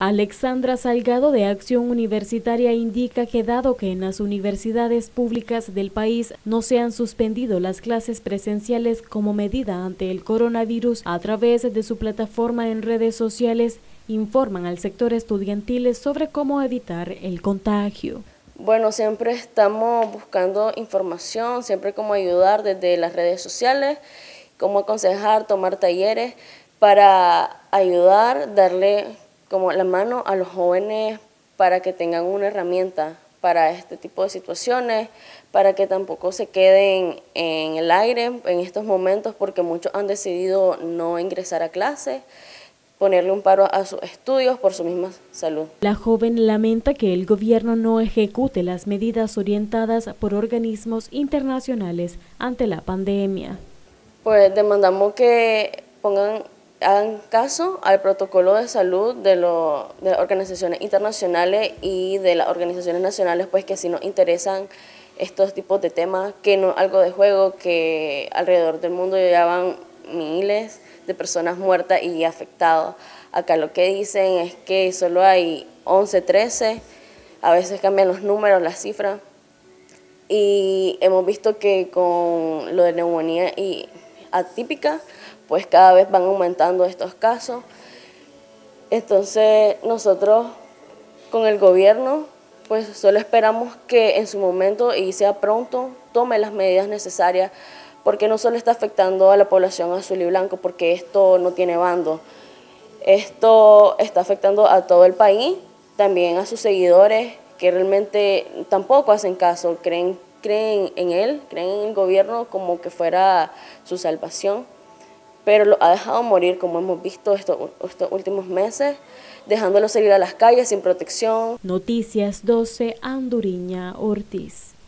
Alexandra Salgado de Acción Universitaria indica que dado que en las universidades públicas del país no se han suspendido las clases presenciales como medida ante el coronavirus, a través de su plataforma en redes sociales informan al sector estudiantil sobre cómo evitar el contagio. Bueno, siempre estamos buscando información, siempre cómo ayudar desde las redes sociales, cómo aconsejar, tomar talleres para ayudar, darle como la mano a los jóvenes para que tengan una herramienta para este tipo de situaciones, para que tampoco se queden en el aire en estos momentos, porque muchos han decidido no ingresar a clases, ponerle un paro a sus estudios por su misma salud. La joven lamenta que el gobierno no ejecute las medidas orientadas por organismos internacionales ante la pandemia. Pues demandamos que hagan caso al protocolo de salud de las organizaciones internacionales y de las organizaciones nacionales, pues que sí nos interesan estos tipos de temas, que no algo de juego, que alrededor del mundo ya van miles de personas muertas y afectadas. Acá lo que dicen es que solo hay 11, 13, a veces cambian los números, las cifras, y hemos visto que con lo de neumonía y atípica, pues cada vez van aumentando estos casos. Entonces nosotros con el gobierno pues solo esperamos que en su momento y sea pronto tome las medidas necesarias, porque no solo está afectando a la población azul y blanco, porque esto no tiene bando, esto está afectando a todo el país, también a sus seguidores que realmente tampoco hacen caso, creen en él, creen en el gobierno como que fuera su salvación, pero lo ha dejado morir, como hemos visto estos últimos meses, dejándolo salir a las calles sin protección. Noticias 12, Anduriña Ortiz.